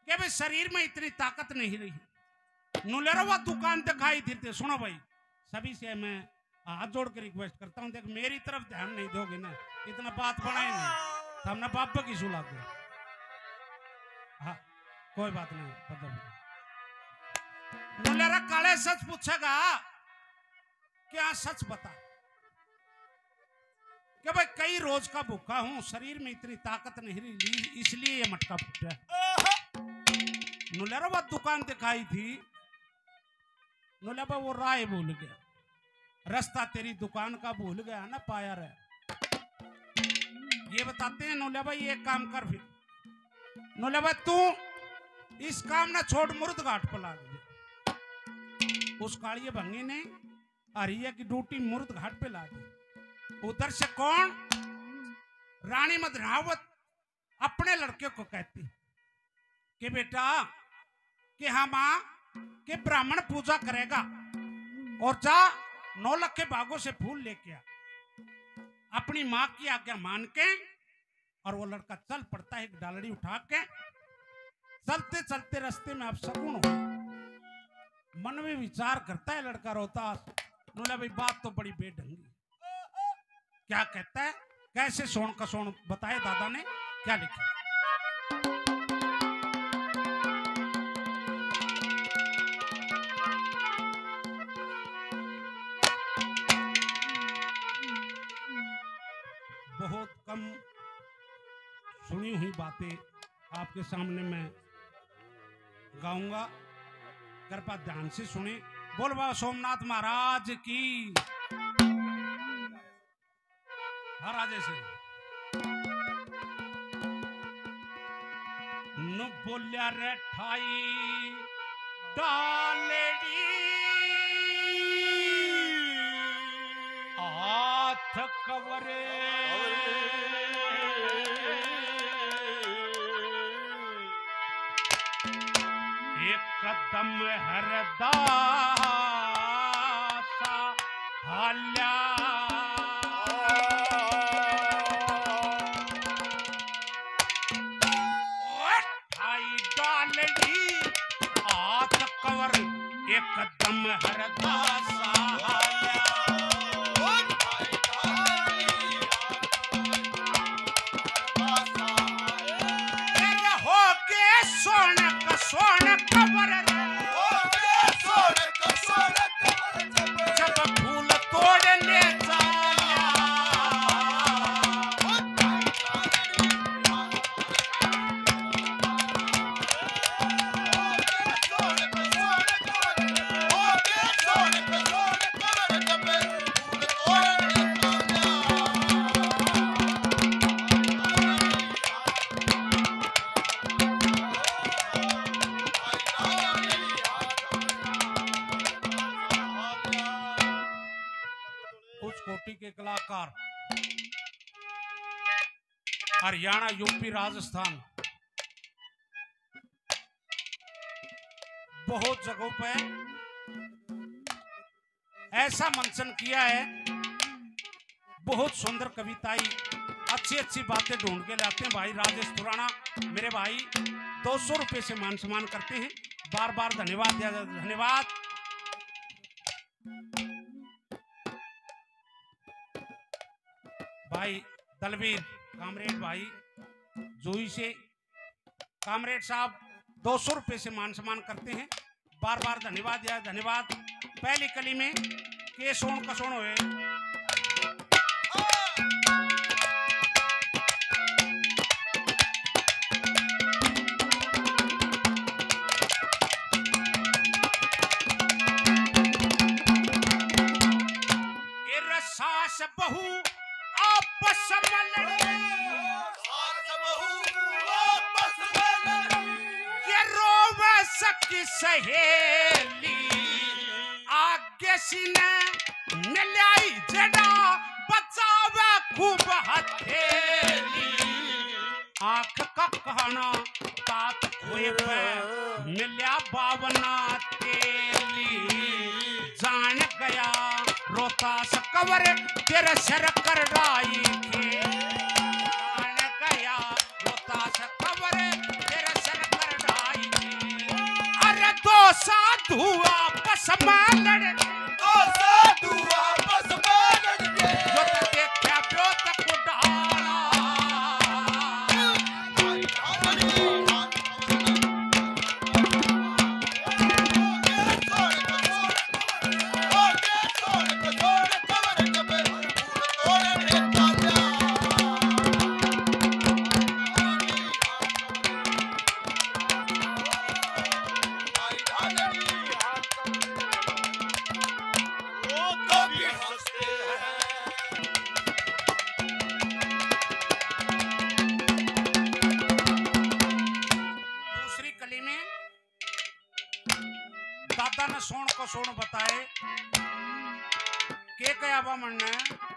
कि भाई शरीर में इतनी ताकत नहीं रही। नुलेरो वो दुकान दिखाई देते। सुनो भाई, सभी से मैं हाथ जोड़ के रिक्वेस्ट करता हूँ, देख मेरी तरफ ध्यान नहीं दोगे ना, इतना बात बनाए नहीं तो हमने बाप की सुला दो। हाँ कोई बात नहीं, पता नुलेरा काले सच पूछेगा, क्या सच बता कि भाई कई रोज का भूखा हूं, शरीर में इतनी ताकत नहीं रही, इसलिए ये मटका फूटा। नुलेरा वो दुकान दिखाई थी, नुलेरा वो राय भूल गया, रास्ता तेरी दुकान का भूल गया ना पाया रे। ये बताते हैं नौले भाई एक काम कर, फिर नौले भाई तू इस काम ना छोड़, मुर्द घाट पर ला दे। उस कालिये भंगी ने हरिया की ड्यूटी मुर्द घाट पे ला दी। उधर से कौन, रानी मधुरावत अपने लड़के को कहती कि बेटा कि हाँ मां के ब्राह्मण पूजा करेगा और जा 9 लाख के बागों से फूल लेके आ। अपनी माँ की आज्ञा मान के और वो लड़का चल पड़ता है, एक डालड़ी उठा के। चलते चलते रास्ते में अब शकुन हो, मन में विचार करता है लड़का रोता, बोला भाई बात तो बड़ी बेढंगी। क्या कहता है, कैसे सोन का सोन बताए दादा ने क्या लिखा। बहुत कम सुनी हुई बातें आपके सामने मैं गाऊंगा, कृपया ध्यान से सुने। बोल बाबा सोमनाथ महाराज की। हर राजे से नु बोलिया रे ठाई डालेड़ी हाथ कवरे एक कदम हरदासा हाल्या ठाई डालड़ी हाथ कवर एक कदम हरदासा हाल्या सोन कवर जब फूल तोड़ने के कलाकार हरियाणा, यूपी, राजस्थान बहुत जगहों पे ऐसा मंचन किया है। बहुत सुंदर कविताएं, अच्छी अच्छी बातें ढूंढ के लाते हैं भाई राजेश खुराना मेरे भाई। 200 रुपए से मान सम्मान करते हैं, बार बार धन्यवाद दिया जाता है। धन्यवाद। भाई दलवीर कामरेड भाई जोई से कामरेड साहब 200 रुपए से मान सम्मान करते हैं, बार बार धन्यवाद दिया। धन्यवाद। पहली कली में के सोन का सोन हुए सास बहू आपस में लड़े, ये रोवे सकी सहेली आगे सीने मिलाई जड़ा बचावे खूब हथेली। आंख का कहना तात हुए पे मिल्या बावना तेली। जान गया रोता सकवर तेरे सर कर राई के। जान गया रोता सकवर तेरे सर कर राई साधु आपस में लड़े, दो साधु आपस में लड़े, जो देखा ब्योत को डाला। दादा ने सोन को सोन बताए के कया बामण ने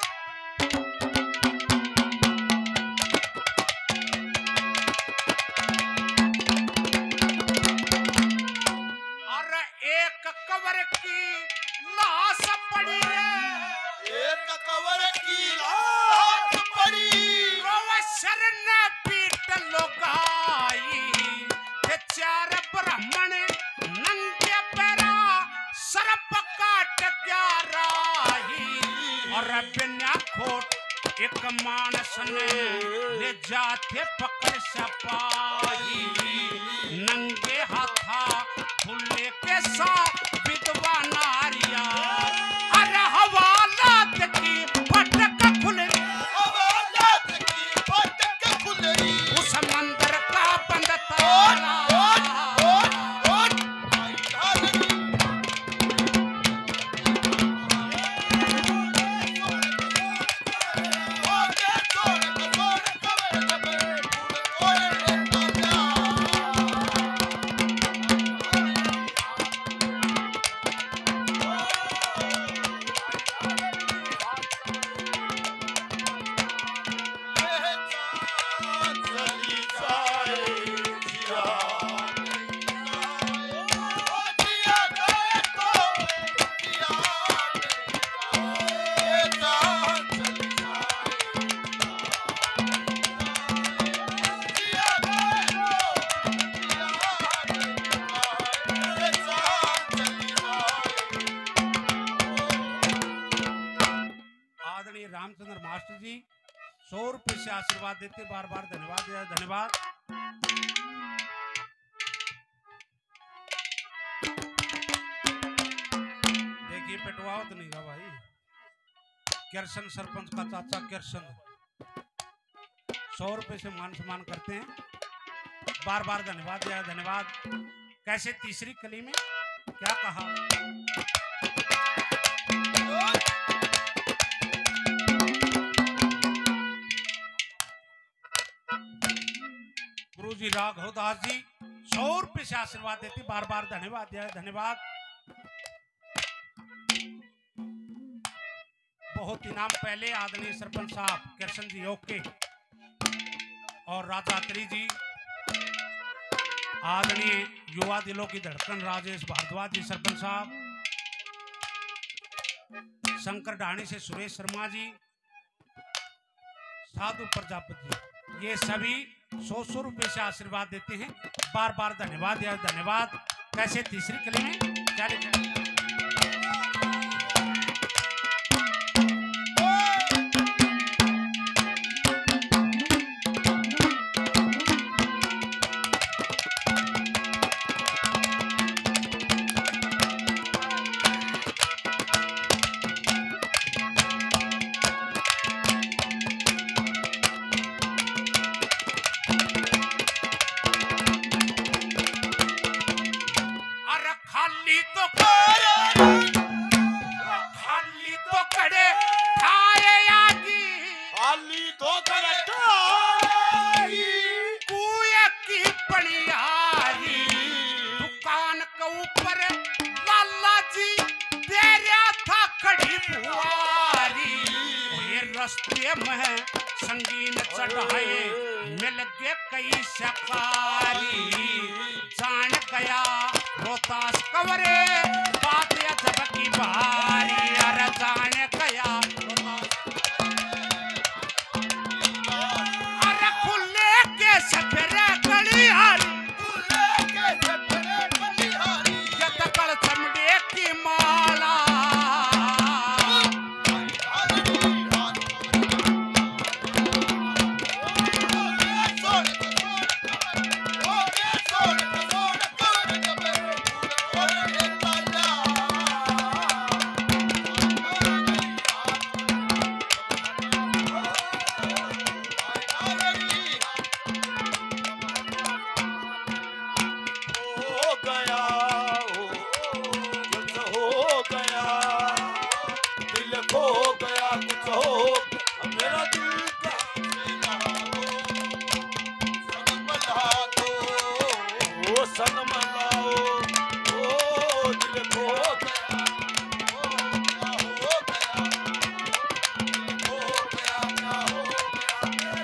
अरे एक कवर की लाश पड़ी है, एक कवर की लाश पड़ी, रोवशर ने पीट लोगाई, ते चार ब्राह्मण नंगे पैरा सर्प काट गया राही। और बिना खोट एक मानस ने ले जाते पकड़ सपाही, नंगे हाथा खुले के साथ विधवा नारिया। अरे हवालात की फटक खुल रही, हवालात की फटक खुल रही, उस मंदिर का बंद ताला। रामचंद्र मास्टर जी 100 रुपए से आशीर्वाद देते, बार बार धन्यवाद धन्यवाद। देखिए पेटवाओ तो नहीं गा भाई, किरसन सरपंच का चाचा किरसन 100 रुपए से मान सम्मान करते हैं, बार बार धन्यवाद। कैसे तीसरी कली में क्या कहा, गुरु जी राघवदास जी 100 रुपए से आशीर्वाद देती, बार बार धन्यवाद। बहुत इनाम पहले आदरणीय सरपंच साहब कृष्ण जी ओके और राजा अत्री जी, आदरणीय युवा दिलों की धड़कन राजेश भारद्वाज जी सरपंच साहब, शंकर ढाणी से सुरेश शर्मा जी, साधु प्रजापति जी, ये सभी 100 रुपए से आशीर्वाद देते हैं, बार बार धन्यवाद। कैसे तीसरी कली में क्या लिखा, रस्ते में संगीन चढ़ाए मिल गए कई शकारी, जान गया रोहतास कवरे बात या जब की बारी। अरे जान गया अरे खुले के सफरे गलिहारी, सनम लाओ ओ दिल खो गया क्या हो गया दिल खो गया क्या हो गया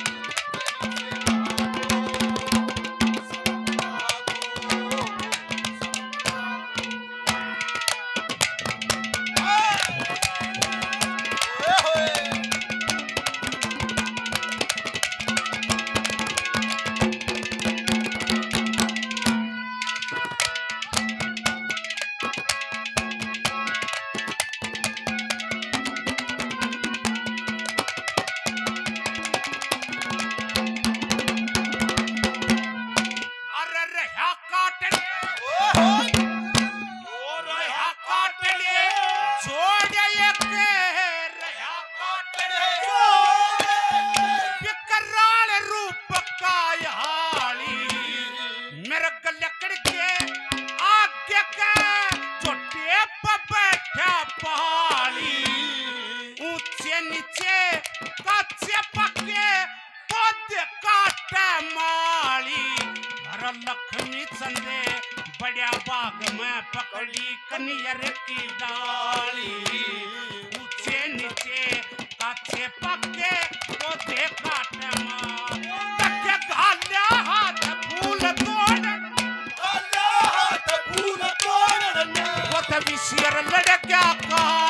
अरे रहा काट छोड़ एक रहा काट विकराल रूप कायाली मेरे गलकड़ के आगे के छोटे पर बैठा पहाड़ी ऊंचे नीचे कच्चे पक्के पौधे काटे माली हर लक्ष्मी चंदे बड़ा बाग में पकड़ी कनियर की डाली ऊंचे नीचे कच्चे पक्के पौधे काटे माली तके घाल्या हाथ फूल तोड़ वो तभी शेर लड़ क्या कहा